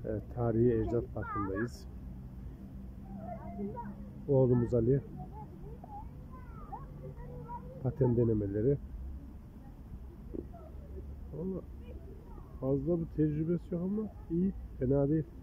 Evet, Tarihi Ecdat Parkı'ndayız. Oğlumuz Ali paten denemeleri. Ama fazla bir tecrübesi yok ama iyi, fena değil.